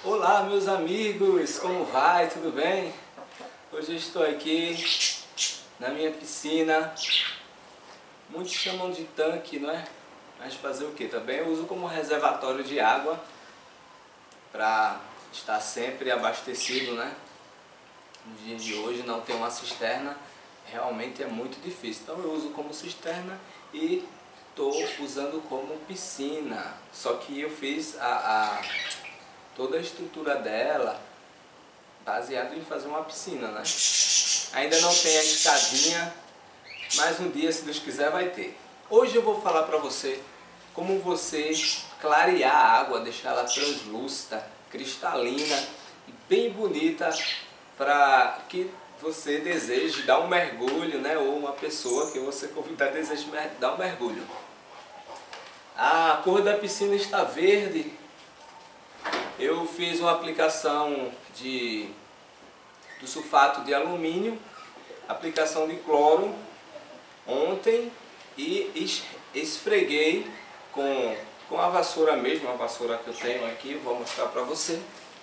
Olá, meus amigos, como vai? Tudo bem? Hoje eu estou aqui na minha piscina. Muitos chamam de tanque, não é? Mas fazer o que? Também eu uso como reservatório de água para estar sempre abastecido, né? Nos dias de hoje não ter uma cisterna realmente é muito difícil. Então eu uso como cisterna e estou usando como piscina. Só que eu fiz toda a estrutura dela baseado em fazer uma piscina, né? Ainda não tem a escadinha, mas um dia, se Deus quiser, vai ter. Hoje eu vou falar para você como você clarear a água, deixar ela translúcida, cristalina e bem bonita, para que você deseje dar um mergulho, né? Ou uma pessoa que você convidar deseje dar um mergulho. A cor da piscina está verde. Eu fiz uma aplicação do sulfato de alumínio, aplicação de cloro ontem e esfreguei com a vassoura mesmo, a vassoura que eu tenho aqui, vou mostrar para você.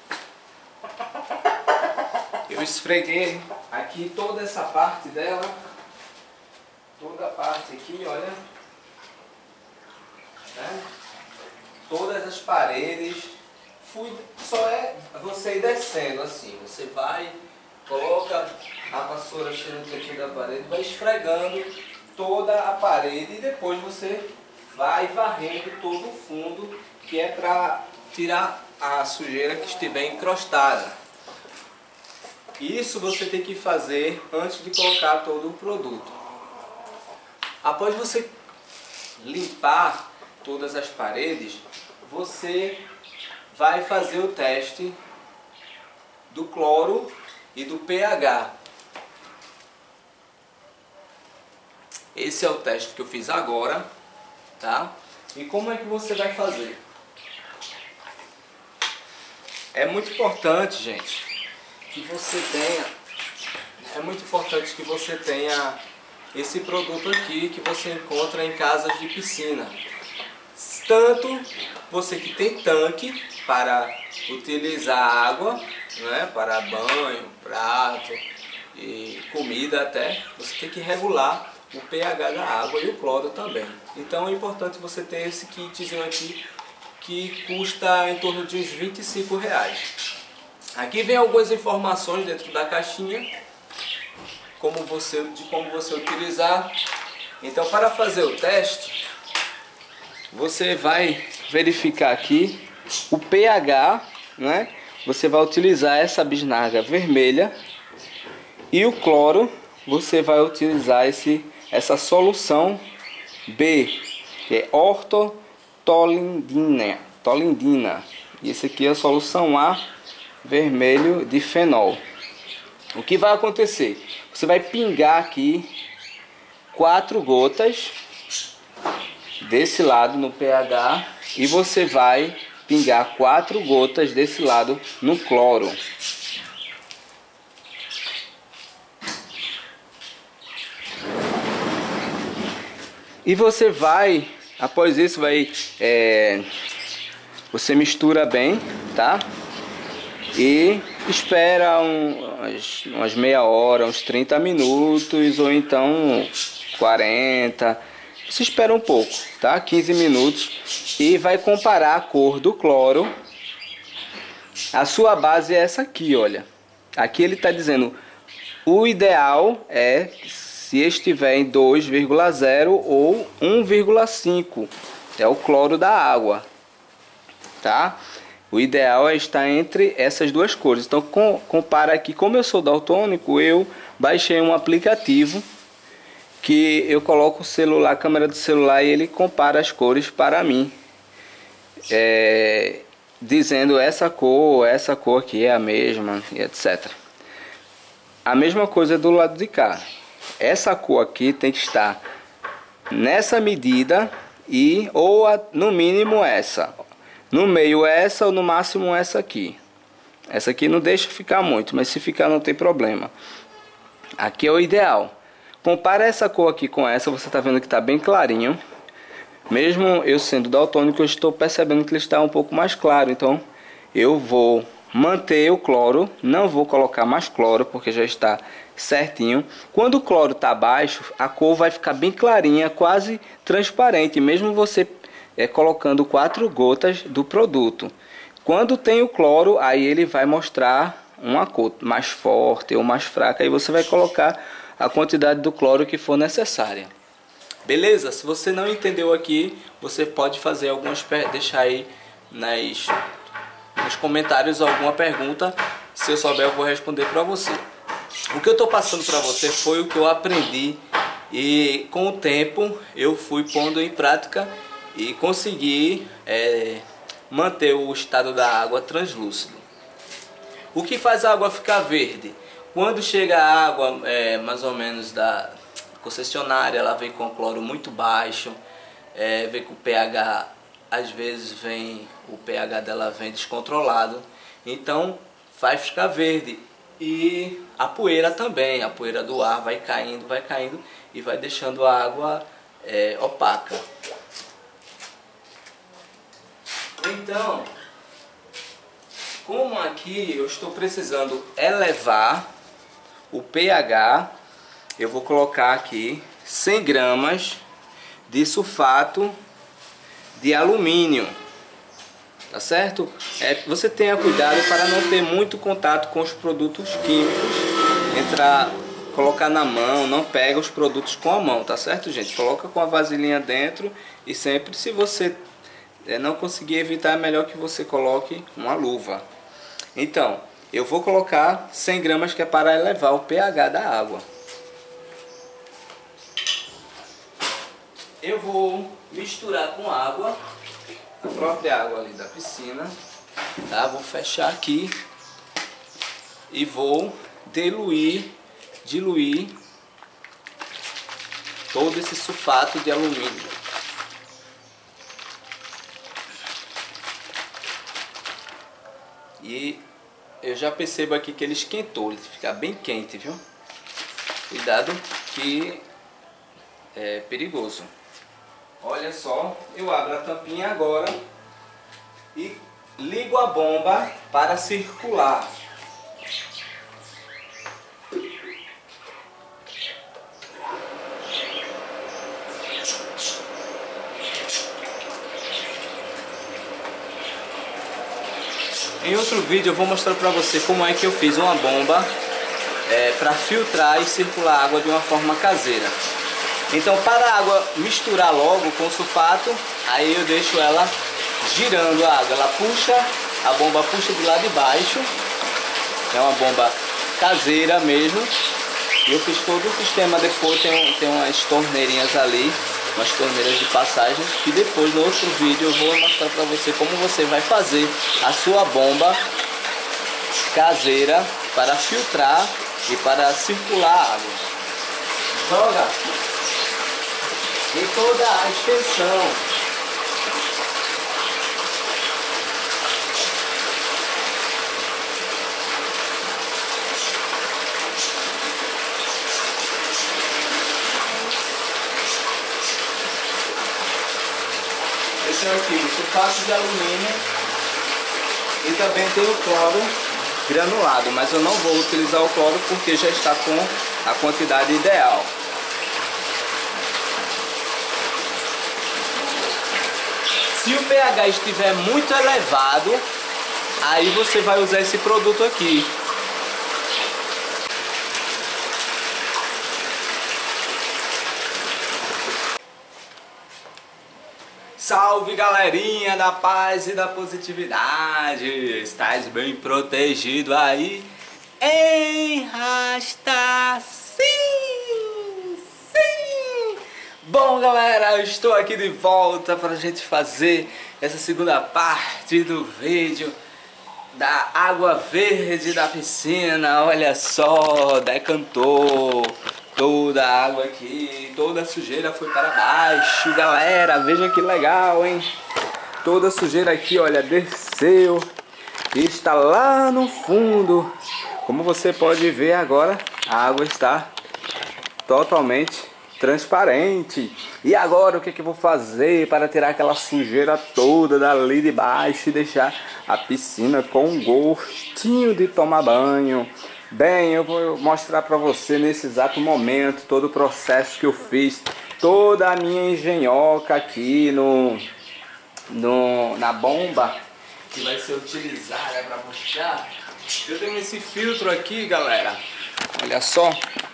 Eu esfreguei aqui toda essa parte dela, toda a parte aqui, olha, né? Todas as paredes. Só é você ir descendo assim, você vai, coloca a vassoura assim no cantinho da parede, vai esfregando toda a parede e depois você vai varrendo todo o fundo, que é para tirar a sujeira que estiver encrostada. Isso você tem que fazer antes de colocar todo o produto. Após você limpar todas as paredes, você vai fazer o teste do cloro e do pH. Esse é o teste que eu fiz agora, tá? E como é que você vai fazer? É muito importante, gente, que você tenha esse produto aqui que você encontra em casas de piscina. Tanto você que tem tanque para utilizar água, né, para banho, prato e comida até, você tem que regular o pH da água e o cloro também. Então é importante você ter esse kitzinho aqui que custa em torno de uns R$25. Aqui vem algumas informações dentro da caixinha de como você utilizar. Então, para fazer o teste, você vai verificar aqui o pH, né? Você vai utilizar essa bisnaga vermelha e o cloro você vai utilizar essa solução B, que é ortotolindina. E esse aqui é a solução A, vermelho de fenol. O que vai acontecer? Você vai pingar aqui 4 gotas desse lado no pH e você vai pingar 4 gotas desse lado no cloro. E você vai, após isso, você mistura bem, tá? E espera umas meia hora, uns 30 minutos ou então 40. Você espera um pouco, tá? 15 minutos e vai comparar a cor do cloro. A sua base é essa aqui, olha. Aqui ele está dizendo, o ideal é se estiver em 2,0 ou 1,5. É o cloro da água, tá? O ideal é estar entre essas duas cores. Então compara aqui, como eu sou daltônico, eu baixei um aplicativo que eu coloco o celular, a câmera do celular, e ele compara as cores para mim, dizendo essa cor aqui é a mesma, e etc. A mesma coisa do lado de cá. Essa cor aqui tem que estar nessa medida ou no mínimo essa, no meio essa ou no máximo essa aqui. Essa aqui não deixa ficar muito, mas se ficar não tem problema. Aqui é o ideal. Compara essa cor aqui com essa, você está vendo que está bem clarinho. Mesmo eu sendo daltônico, eu estou percebendo que ele está um pouco mais claro. Então eu vou manter o cloro, não vou colocar mais cloro porque já está certinho. Quando o cloro está baixo, a cor vai ficar bem clarinha, quase transparente, mesmo você colocando 4 gotas do produto. Quando tem o cloro, aí ele vai mostrar uma cor mais forte ou mais fraca, aí você vai colocar a quantidade do cloro que for necessária. Beleza? Se você não entendeu aqui, você pode fazer deixar aí nos comentários alguma pergunta. Se eu souber, eu vou responder para você. O que eu estou passando para você foi o que eu aprendi, e com o tempo eu fui pondo em prática e consegui manter o estado da água translúcido. O que faz a água ficar verde? Quando chega a água mais ou menos da concessionária, ela vem com cloro muito baixo, vem com pH, às vezes o pH dela vem descontrolado, então faz ficar verde. E a poeira também, a poeira do ar vai caindo e vai deixando a água opaca. Então, como aqui eu estou precisando elevar o pH, eu vou colocar aqui 100 gramas de sulfato de alumínio, tá certo? Você tenha cuidado para não ter muito contato com os produtos químicos, colocar na mão, não pega os produtos com a mão, tá certo, gente? Coloca com a vasilhinha dentro, e sempre, se você não conseguir evitar, é melhor que você coloque uma luva. Então, eu vou colocar 100 gramas, que é para elevar o pH da água. Eu vou misturar com água, a própria água ali da piscina, tá? Vou fechar aqui e vou diluir todo esse sulfato de alumínio. E eu já percebo aqui que ele esquentou, ele fica bem quente, viu? Cuidado que é perigoso. Olha só, eu abro a tampinha agora e ligo a bomba para circular. Em outro vídeo eu vou mostrar para você como é que eu fiz uma bomba para filtrar e circular água de uma forma caseira. Então, para a água misturar logo com o sulfato, aí eu deixo ela girando a água. Ela puxa, a bomba puxa de lá de baixo. É uma bomba caseira mesmo. E eu fiz todo o sistema. Depois tem umas torneirinhas ali, umas torneiras de passagem, que depois no outro vídeo eu vou mostrar para você como você vai fazer a sua bomba caseira para filtrar e para circular a água. Joga em toda a extensão. Esse é aqui o sulfato de alumínio, e também tem o cloro granulado, mas eu não vou utilizar o cloro porque já está com a quantidade ideal. Se o pH estiver muito elevado, aí você vai usar esse produto aqui. Salve, galerinha da paz e da positividade! Estás bem protegido aí em Rasta? Sim! Sim! Bom, galera, eu estou aqui de volta para a gente fazer essa segunda parte do vídeo da água verde da piscina. Olha só, decantou toda a água aqui, toda a sujeira foi para baixo, galera. Veja que legal, hein? Toda a sujeira aqui, olha, desceu e está lá no fundo. Como você pode ver agora, a água está totalmente transparente. E agora o que eu vou fazer para tirar aquela sujeira toda dali de baixo e deixar a piscina com um gostinho de tomar banho. Bem, eu vou mostrar para você nesse exato momento todo o processo que eu fiz, toda a minha engenhoca aqui na bomba que vai ser utilizada para puxar. Eu tenho esse filtro aqui, galera. Olha só.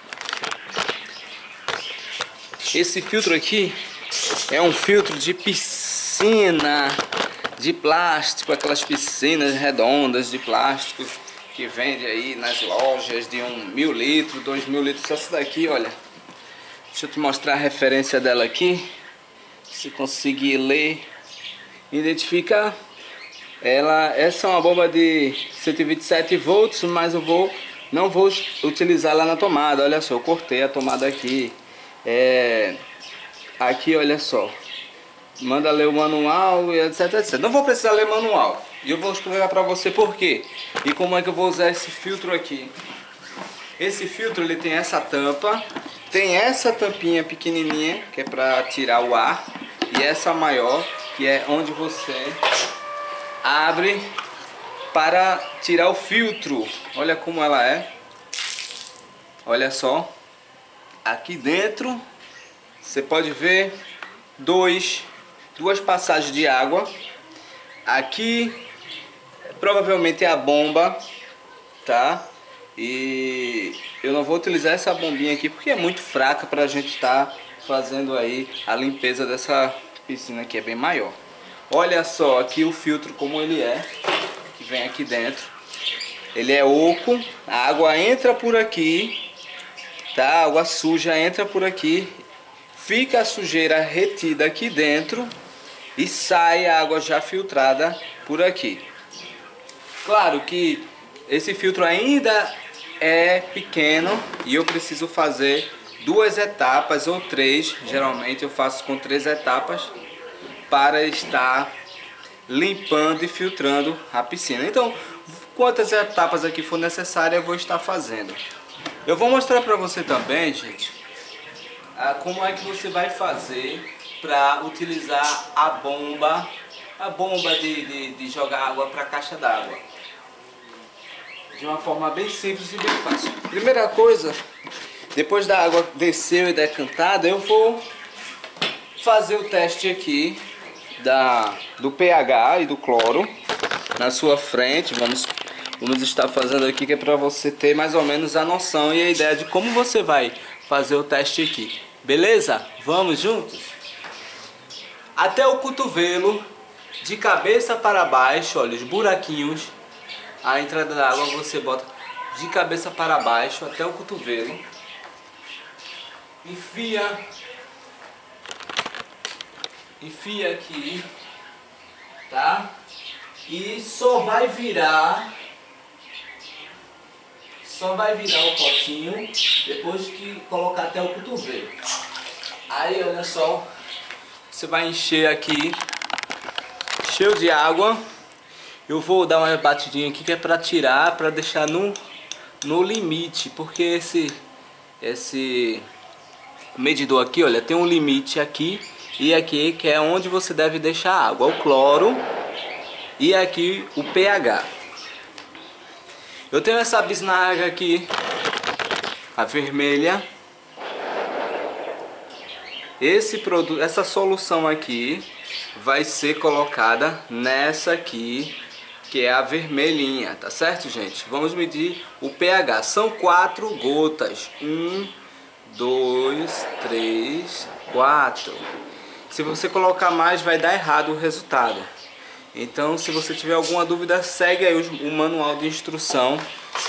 Esse filtro aqui é um filtro de piscina de plástico, aquelas piscinas redondas de plástico que vende aí nas lojas de 1.000 litros, 2.000 litros. Essa daqui, olha, deixa eu te mostrar a referência dela aqui. Se conseguir ler, identificar. Essa é uma bomba de 127 volts, mas não vou utilizar lá na tomada. Olha só, eu cortei a tomada aqui. Aqui, olha só, manda ler o manual e etc, etc. Não vou precisar ler manual. E eu vou explicar para você por quê e como é que eu vou usar esse filtro aqui. Esse filtro, ele tem essa tampa, tem essa tampinha pequenininha que é para tirar o ar, e essa maior que é onde você abre para tirar o filtro. Olha como ela é. Olha só. Aqui dentro você pode ver duas passagens de água. Aqui provavelmente é a bomba, tá? E eu não vou utilizar essa bombinha aqui porque é muito fraca para a gente estar fazendo aí a limpeza dessa piscina que é bem maior. Olha só aqui o filtro como ele é, que vem aqui dentro. Ele é oco, a água entra por aqui. Tá? A água suja entra por aqui, fica a sujeira retida aqui dentro e sai a água já filtrada por aqui. Claro que esse filtro ainda é pequeno e eu preciso fazer 2 etapas ou 3, geralmente eu faço com 3 etapas para estar limpando e filtrando a piscina. Então, quantas etapas aqui for necessária eu vou estar fazendo. Eu vou mostrar para você também, gente, como é que você vai fazer para utilizar a bomba de jogar água para a caixa d'água. De uma forma bem simples e bem fácil. Primeira coisa, depois da água descer e decantada, eu vou fazer o teste aqui do pH e do cloro na sua frente. Vamos estar fazendo aqui, que é para você ter mais ou menos a noção e a ideia de como você vai fazer o teste aqui. Beleza? Vamos juntos? Até o cotovelo, de cabeça para baixo, olha os buraquinhos. A entrada da água você bota de cabeça para baixo até o cotovelo. Enfia aqui, tá? E só vai virar o potinho depois que colocar até o cotovelo. Aí olha só, você vai encher aqui, cheio de água. Eu vou dar uma batidinha aqui que é para tirar, para deixar no limite, porque esse medidor aqui, olha, tem um limite aqui e aqui, que é onde você deve deixar a água, o cloro, e aqui o pH. Eu tenho essa bisnaga aqui, a vermelha. Essa solução aqui vai ser colocada nessa aqui, que é a vermelhinha, tá certo, gente? Vamos medir o pH. São 4 gotas. 1, 2, 3, 4. Se você colocar mais, vai dar errado o resultado. Então, se você tiver alguma dúvida, segue aí o manual de instrução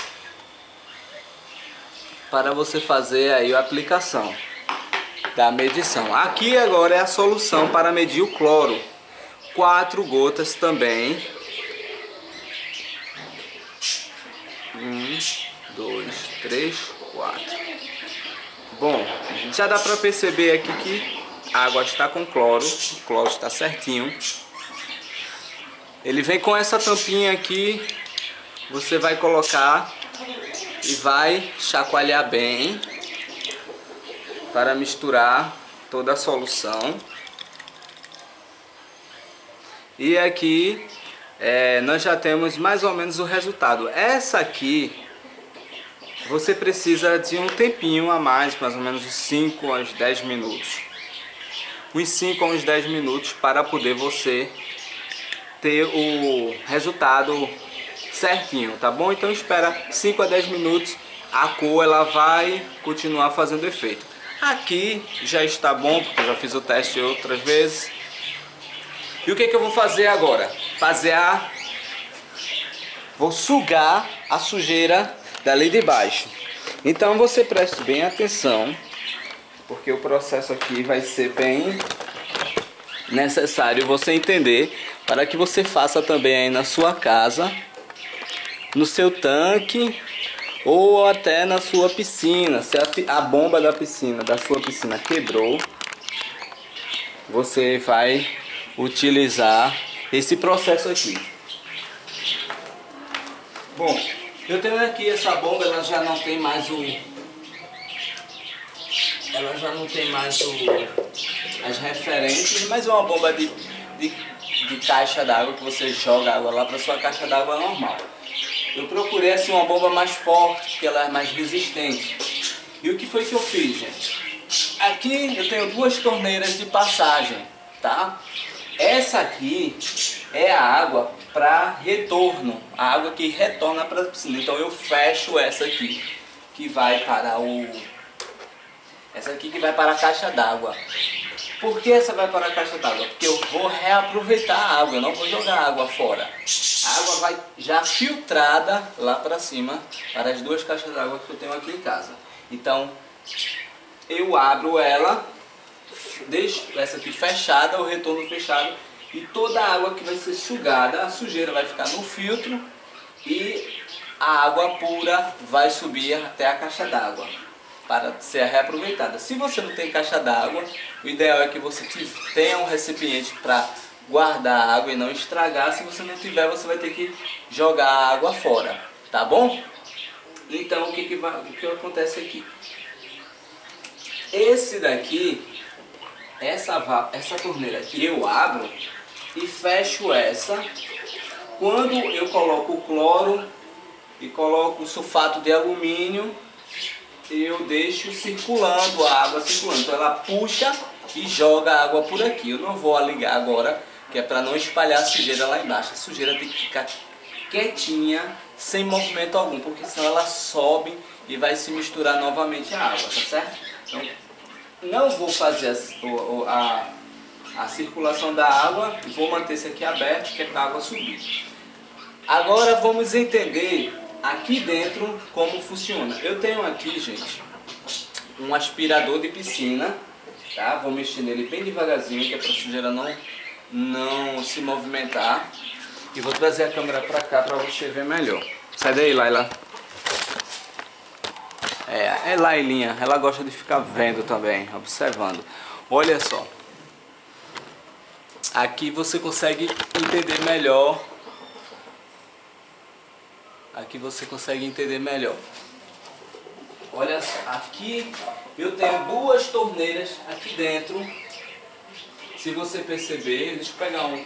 para você fazer aí a aplicação da medição. Aqui agora é a solução para medir o cloro. 4 gotas também. 1, 2, 3, 4. Bom, já dá para perceber aqui que a água está com cloro. O cloro está certinho. Ele vem com essa tampinha aqui. Você vai colocar e vai chacoalhar bem para misturar toda a solução. E aqui nós já temos mais ou menos o resultado. Essa aqui, você precisa de um tempinho a mais ou menos uns 5 aos 10 minutos. Uns 5 a uns 10 minutos para poder você ter o resultado certinho, tá bom? Então espera 5 a 10 minutos, a cor ela vai continuar fazendo efeito. Aqui já está bom, porque eu já fiz o teste outras vezes. E o que eu vou fazer agora? Vou sugar a sujeira dali de baixo. Então você preste bem atenção, porque o processo aqui vai ser bem necessário você entender, para que você faça também aí na sua casa, no seu tanque ou até na sua piscina. Se a bomba da sua piscina quebrou, você vai utilizar esse processo aqui. Bom, eu tenho aqui essa bomba, ela já não tem mais as referências, mas é uma bomba de caixa d'água, que você joga água lá para sua caixa d'água normal. Eu procurei assim uma bomba mais forte, que ela é mais resistente. E o que foi que eu fiz, gente? Aqui eu tenho 2 torneiras de passagem, tá? Essa aqui é a água para retorno, a água que retorna para a piscina. Então eu fecho essa aqui, que vai para a caixa d'água. Por que essa vai para a caixa d'água? Porque eu vou reaproveitar a água, eu não vou jogar a água fora. A água vai já filtrada lá para cima, para as 2 caixas d'água que eu tenho aqui em casa. Então eu abro ela, deixo essa aqui fechada, o retorno fechado, e toda a água que vai ser sugada, a sujeira vai ficar no filtro e a água pura vai subir até a caixa d'água para ser reaproveitada. Se você não tem caixa d'água, o ideal é que você tenha um recipiente para guardar a água e não estragar. Se você não tiver, você vai ter que jogar a água fora, tá bom? Então o que acontece aqui? Esse daqui, essa torneira aqui, eu abro e fecho essa. Quando eu coloco o cloro e coloco o sulfato de alumínio, eu deixo circulando, a água circulando. Então ela puxa e joga a água por aqui. Eu não vou ligar agora, que é para não espalhar a sujeira lá embaixo. A sujeira tem que ficar quietinha, sem movimento algum, porque senão ela sobe e vai se misturar novamente a água, tá certo? Então não vou fazer a circulação da água, vou manter esse aqui aberto, que é para a água subir. Agora vamos entender aqui dentro como funciona. Eu tenho aqui, gente, um aspirador de piscina, tá? Vou mexer nele bem devagarzinho, que é para a sujeira não se movimentar. E vou trazer a câmera para cá para você ver melhor. Sai daí, Laila. É Lailinha, ela gosta de ficar vendo também, observando. Olha só. Aqui você consegue entender melhor. Olha só, aqui eu tenho 2 torneiras aqui dentro. Se você perceber, deixa eu pegar um.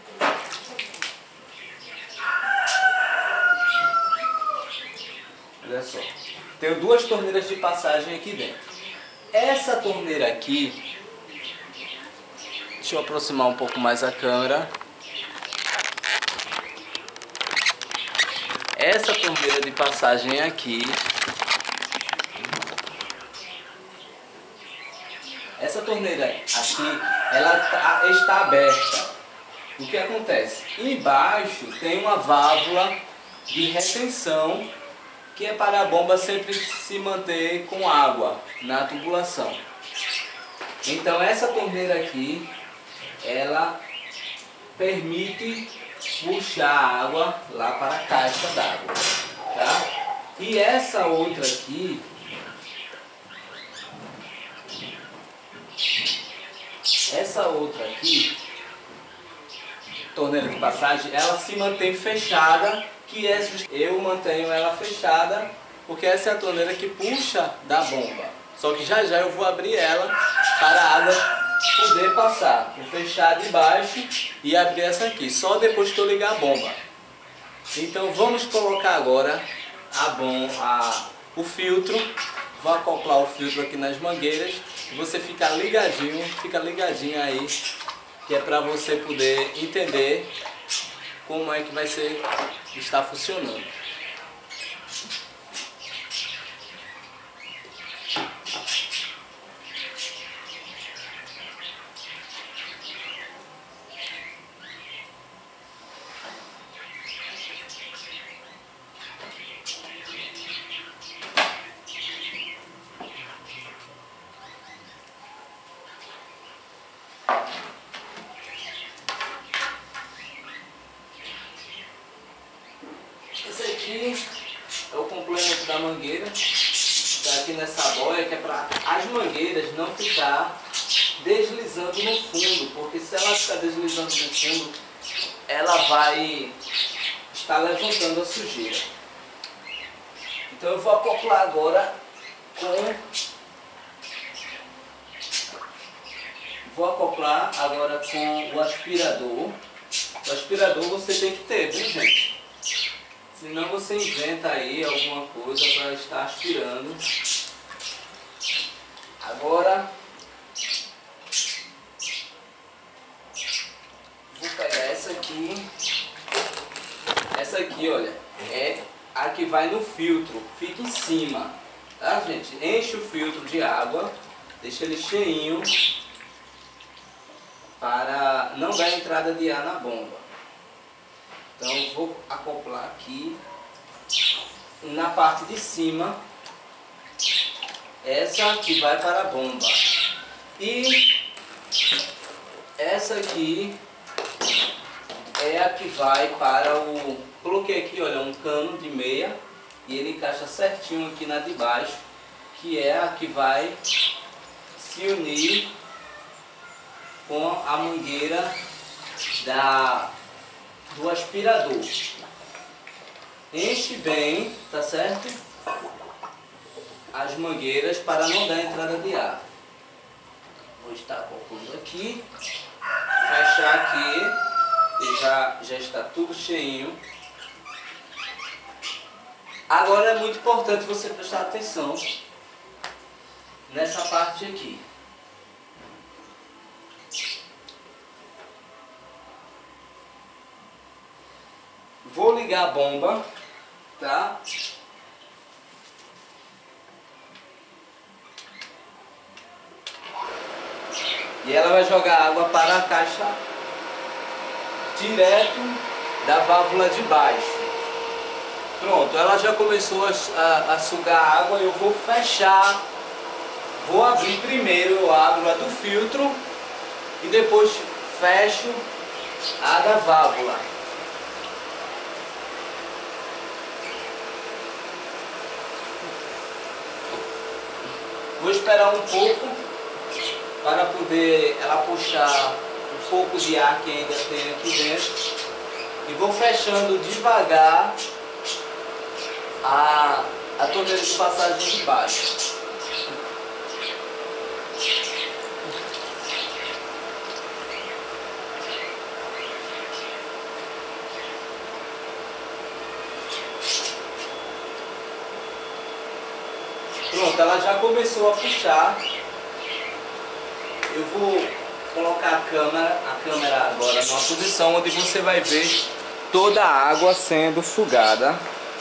Olha só, tenho 2 torneiras de passagem aqui dentro. Essa torneira aqui, deixa eu aproximar um pouco mais a câmera. Essa torneira de passagem aqui, essa torneira aqui, ela está aberta. O que acontece? Embaixo tem uma válvula de retenção, que é para a bomba sempre se manter com água na tubulação. Então essa torneira aqui, ela permite puxar a água lá para a caixa d'água, tá? E essa outra aqui, torneira de passagem, ela se mantém fechada, eu mantenho ela fechada, porque essa é a torneira que puxa da bomba. Só que já já eu vou abrir ela para a água poder passar. Vou fechar de baixo e abrir essa aqui, só depois que eu ligar a bomba. Então vamos colocar agora o filtro. Vou acoplar o filtro aqui nas mangueiras e você fica ligadinho aí, que é para você poder entender como é que vai ser, está funcionando. Esse aqui é o complemento da mangueira, está aqui nessa boia, que é para as mangueiras não ficar deslizando no fundo, porque se ela ficar deslizando no fundo, ela vai estar levantando a sujeira. Então eu vou acoplar agora com o aspirador. O aspirador você tem que ter, viu, gente? Senão você inventa aí alguma coisa para estar aspirando. Agora vou pegar essa aqui. Essa aqui, olha, é a que vai no filtro. Fica em cima, tá, gente? Enche o filtro de água, deixa ele cheinho para não dar entrada de ar na bomba. Então eu vou acoplar aqui na parte de cima, essa que vai para a bomba, e essa aqui é a que vai para o... Coloquei aqui, olha, um cano de meia e ele encaixa certinho aqui na de baixo, que é a que vai se unir com a mangueira do aspirador. Enche bem, tá certo? As mangueiras para não dar entrada de ar. Vou estar colocando aqui, fechar aqui, e já está tudo cheinho. Agora é muito importante você prestar atenção nessa parte aqui. Vou ligar a bomba, tá? E ela vai jogar água para a caixa direto da válvula de baixo. Pronto, ela já começou a sugar água. Eu vou fechar, vou abrir primeiro, eu abro a do filtro e depois fecho a da válvula. Vou esperar um pouco para poder ela puxar um pouco de ar que ainda tem aqui dentro. E vou fechando devagar a torneira de passagem de baixo. Pronto, ela já começou a puxar. Eu vou colocar a câmera agora numa posição onde você vai ver toda a água sendo sugada.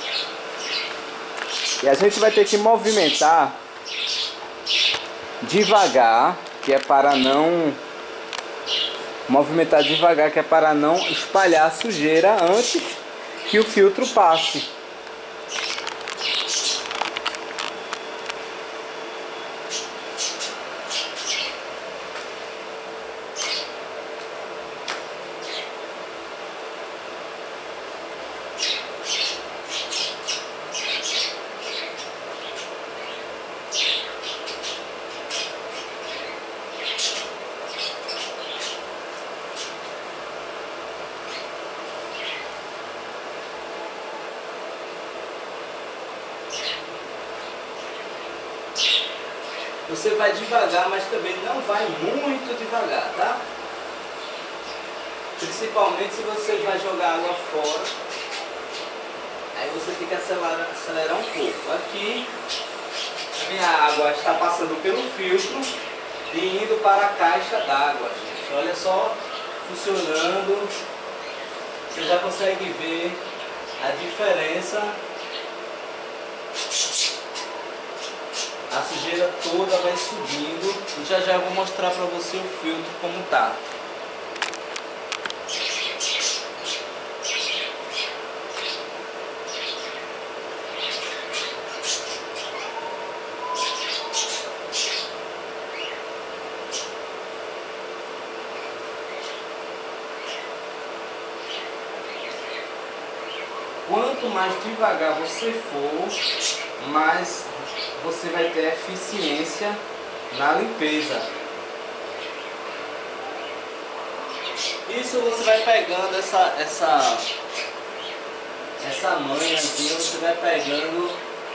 E a gente vai ter que movimentar devagar, que é para não espalhar a sujeira antes que o filtro passe. você vai devagar, mas também não vai muito devagar, tá? Principalmente se você vai jogar água fora, aí você tem que acelerar um pouco. Aqui, a minha água está passando pelo filtro e indo para a caixa d'água, gente. Olha só, funcionando. Você já consegue ver a diferença. A sujeira toda vai subindo e já eu vou mostrar para você o filtro como tá. Quanto mais devagar você for, mais você vai ter eficiência na limpeza. Isso você vai pegando essa manha aqui, você vai pegando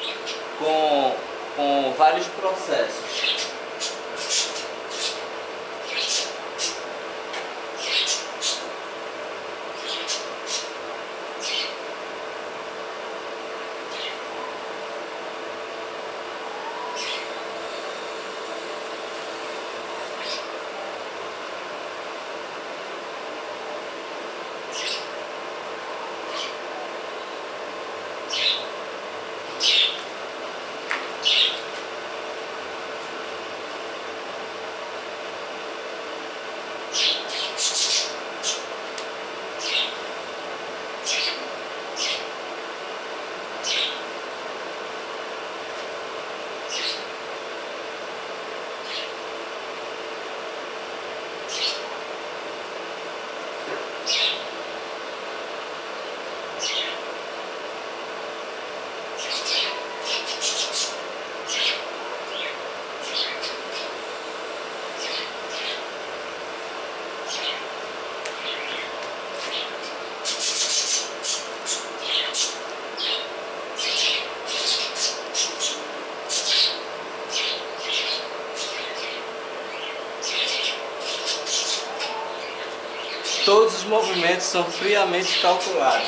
com vários processos. Todos os movimentos são friamente calculados.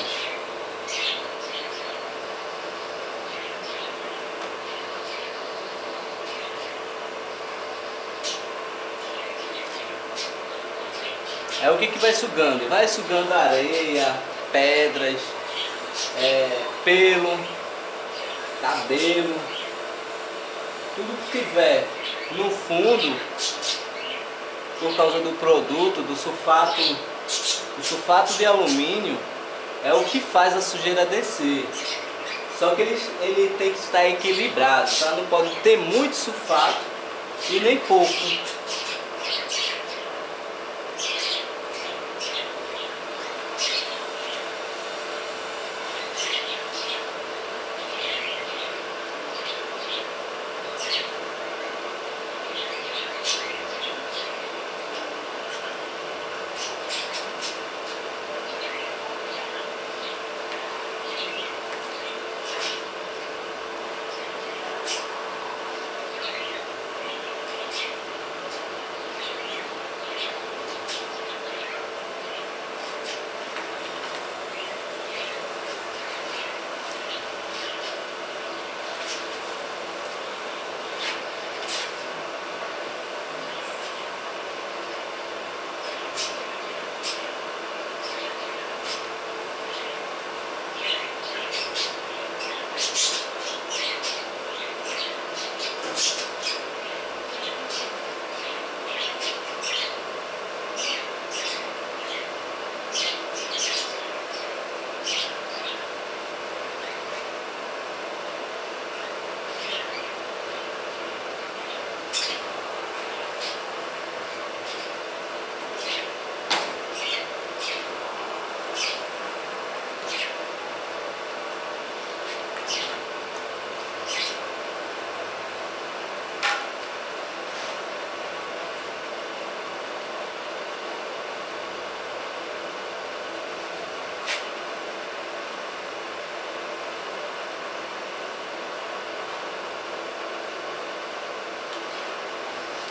É o que vai sugando? Vai sugando areia, pedras, pelo, cabelo, tudo que tiver no fundo, por causa do produto, do sulfato de alumínio, é o que faz a sujeira descer. Só que ele tem que estar equilibrado, tá? Não pode ter muito sulfato e nem pouco.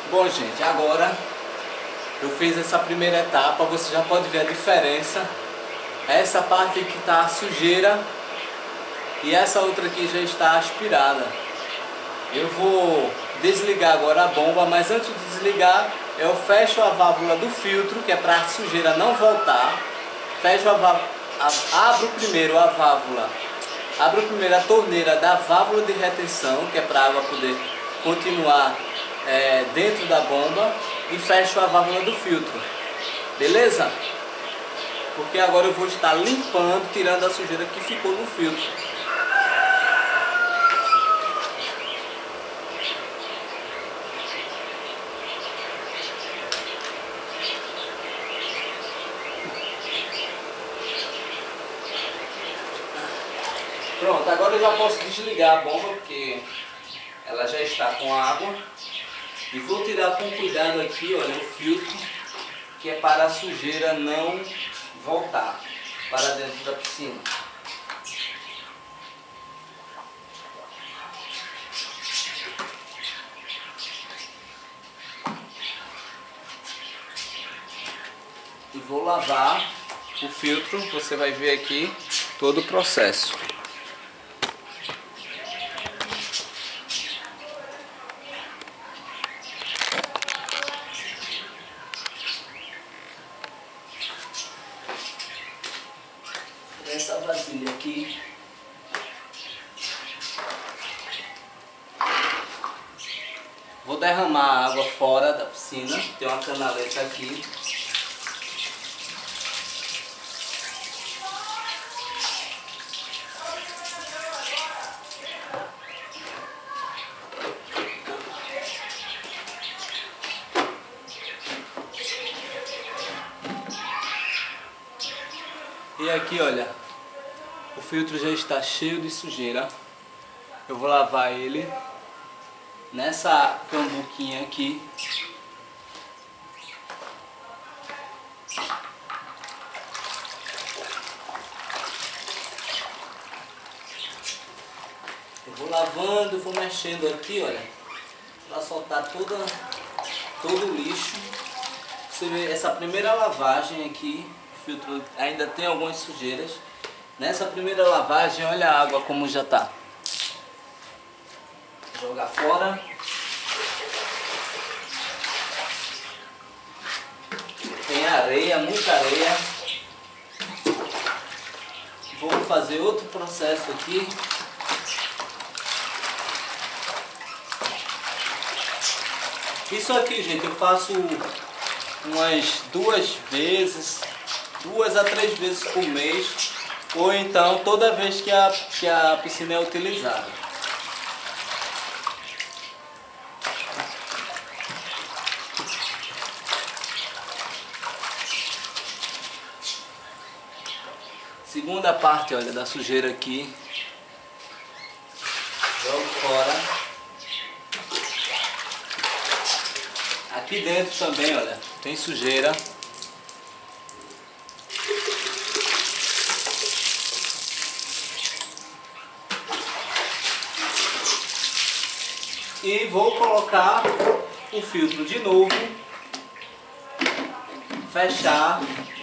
Bom, gente, agora eu fiz essa primeira etapa, você já pode ver a diferença. Essa parte aqui está a sujeira e essa outra aqui já está aspirada. Eu vou desligar agora a bomba, mas antes de desligar, eu fecho a válvula do filtro, que é para a sujeira não voltar. Fecho a válvula, abro primeiro a válvula, abro primeiro a torneira da válvula de retenção, que é para a água poder continuar dentro da bomba, e fecho a válvula do filtro, beleza? Porque agora eu vou estar limpando, tirando a sujeira que ficou no filtro. Pronto, agora eu já posso desligar a bomba, porque ela já está com água. E vou tirar com cuidado aqui, olha, o filtro, que é para a sujeira não voltar para dentro da piscina. E vou lavar o filtro, você vai ver aqui todo o processo. Essa vasilha aqui, vou derramar a água fora da piscina, tem uma canaleta aqui. E aqui, olha, o filtro já está cheio de sujeira. Eu vou lavar ele nessa cambuquinha aqui. Eu vou lavando, vou mexendo aqui, olha, para soltar todo o lixo. Você vê essa primeira lavagem aqui. O filtro ainda tem algumas sujeiras. Nessa primeira lavagem, olha a água como já está. Jogar fora. Tem areia, muita areia. Vou fazer outro processo aqui. Isso aqui, gente, eu faço umas 2 a 3 vezes por mês, ou então toda vez que a piscina é utilizada. Segunda parte, olha, da sujeira aqui, jogo fora. Aqui dentro também, olha, tem sujeira. E vou colocar o filtro de novo, fechar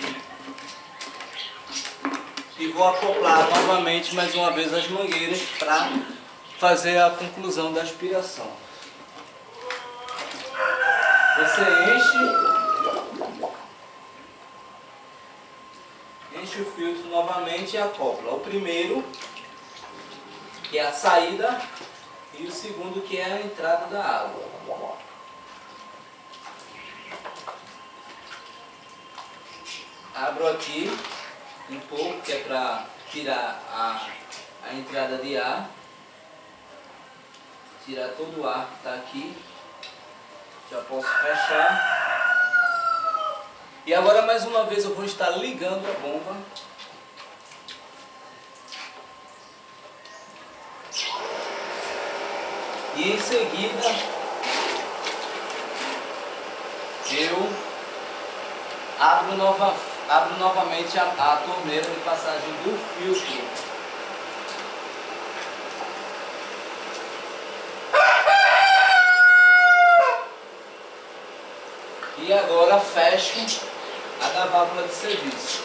e vou acoplar novamente mais uma vez as mangueiras para fazer a conclusão da aspiração. Você enche o filtro novamente e acopla. O primeiro, que é a saída, e o segundo, que é a entrada da água. Abro aqui um pouco, que é para tirar a entrada de ar. Tirar todo o ar que está aqui. Já posso fechar. E agora mais uma vez eu vou estar ligando a bomba. E em seguida eu abro novamente a torneira de passagem do filtro. agora fecho a da válvula de serviço.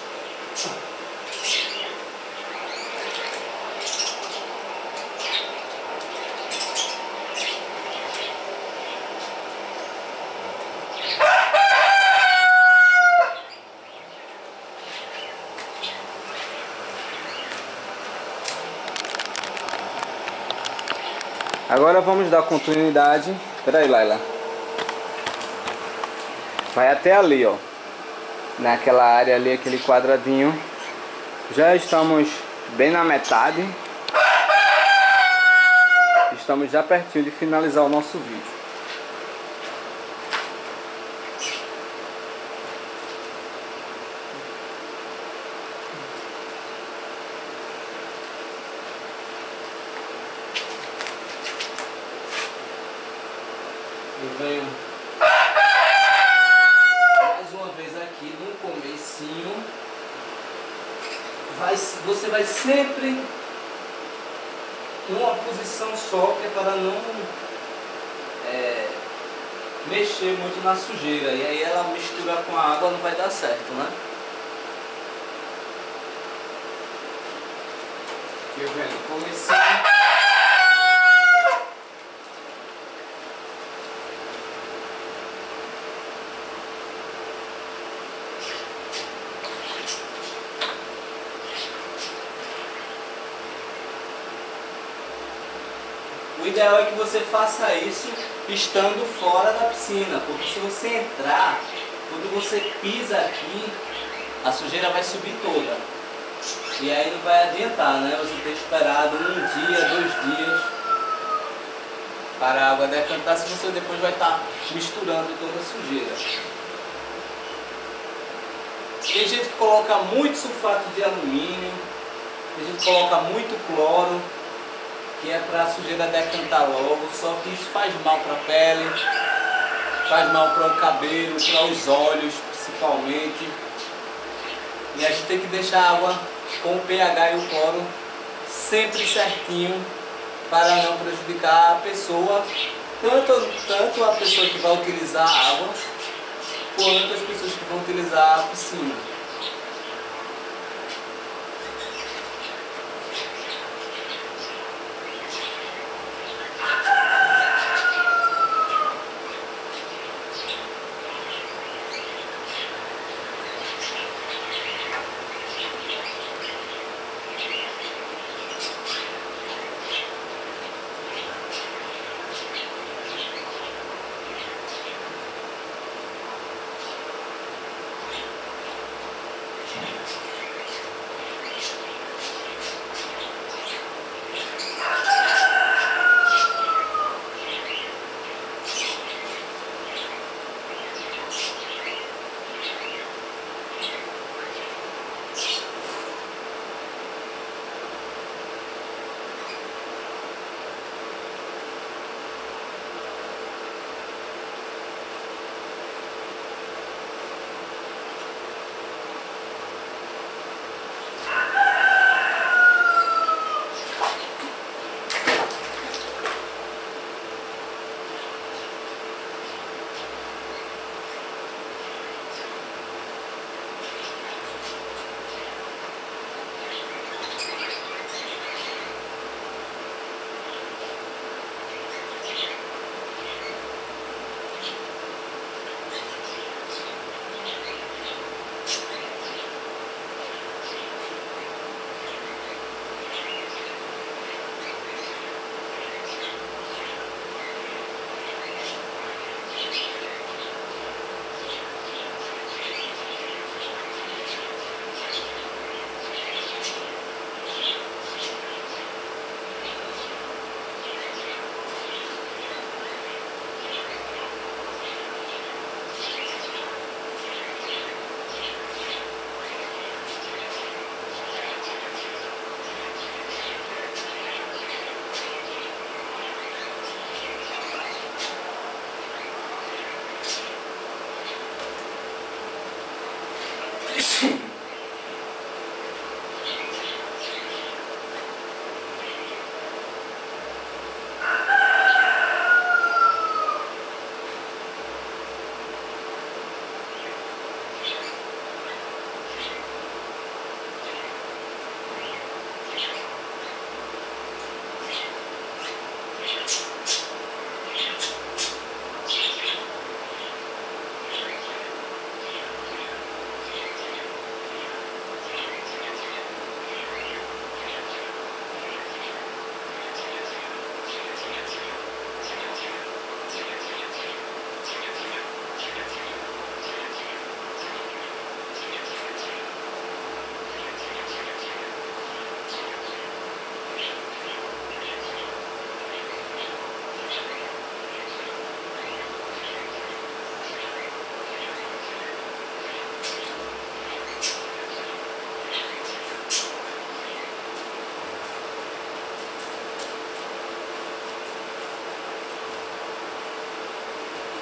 Agora vamos dar continuidade. Espera aí, Laila. Vai até ali, ó. Naquela área ali, aquele quadradinho. Já estamos bem na metade. Estamos já pertinho de finalizar o nosso vídeo. Eu venho mais uma vez aqui no comecinho. Você vai sempre numa posição só, que é para não mexer muito na sujeira. E aí ela mistura com a água, não vai dar certo, né? Eu venho no comecinho. O ideal é que você faça isso estando fora da piscina, porque se você entrar, quando você pisa aqui, a sujeira vai subir toda. E aí não vai adiantar, né? Você ter esperado 1 dia, 2 dias para a água decantar, se você depois vai estar misturando toda a sujeira. Tem gente que coloca muito sulfato de alumínio, tem gente que coloca muito cloro, que é para a sujeira decantar logo, só que isso faz mal para a pele, faz mal para o cabelo, para os olhos principalmente. E a gente tem que deixar a água com o pH e o cloro sempre certinho para não prejudicar a pessoa, tanto a pessoa que vai utilizar a água, quanto as pessoas que vão utilizar a piscina.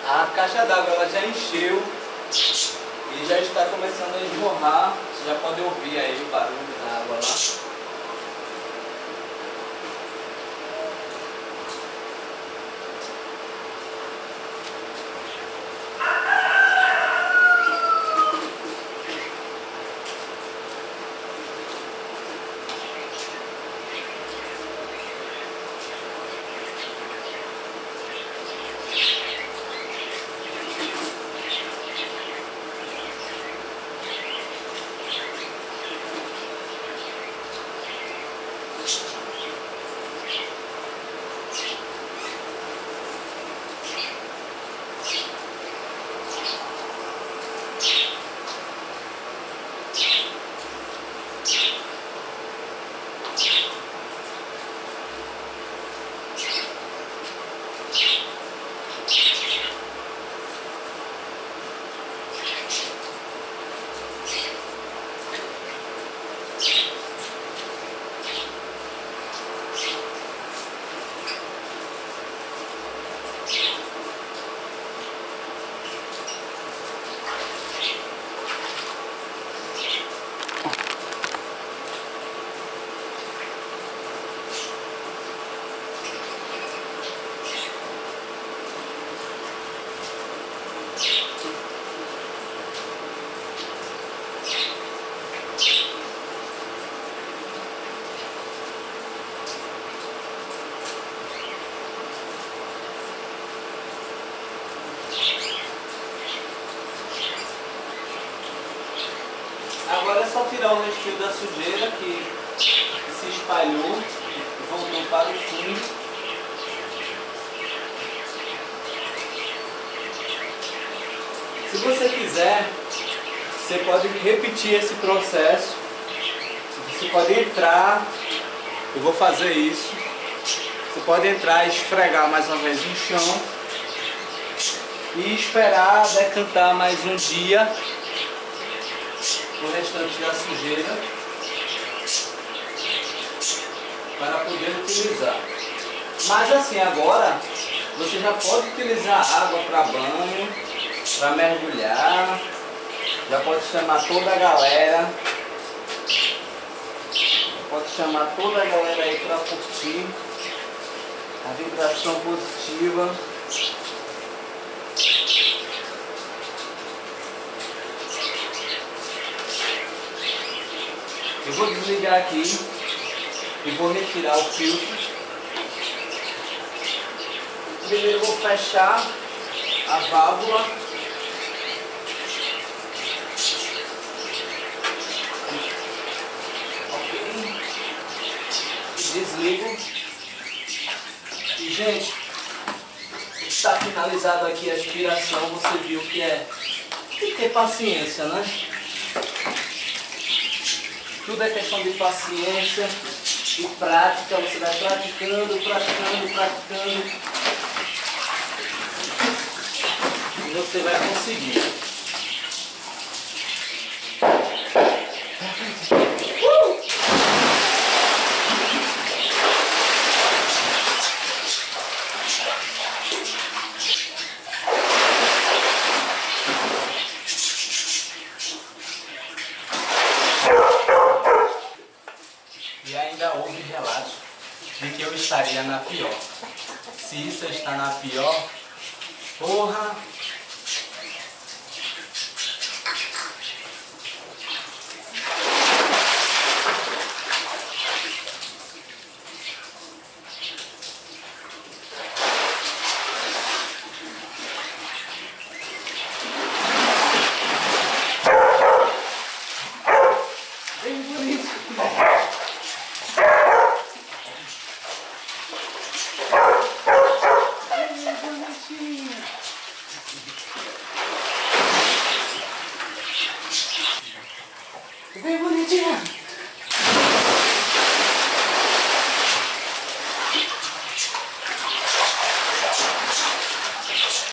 A caixa d'água ela já encheu e já está começando a esborrar. Você já pode ouvir aí o barulho da água lá. Agora é só tirar o restinho da sujeira que se espalhou e voltou para o fundo. Se você quiser, você pode repetir esse processo. Você pode entrar, eu vou fazer isso. Você pode entrar e esfregar mais uma vez no chão e esperar decantar mais um dia o restante da sujeira para poder utilizar. Mas assim, agora você já pode utilizar água para banho, para mergulhar, já pode chamar toda a galera, aí para curtir a vibração positiva. Eu vou desligar aqui e vou retirar o filtro. Primeiro eu vou fechar a válvula. Ok. Desligo. E gente, está finalizado aqui a aspiração. Você viu que tem que ter paciência, né? Tudo é questão de paciência e prática. Você vai praticando e você vai conseguir. E ainda houve relatos de que eu estaria na pior. Se isso está na pior, porra! Bem bonito! Bem bonitinha!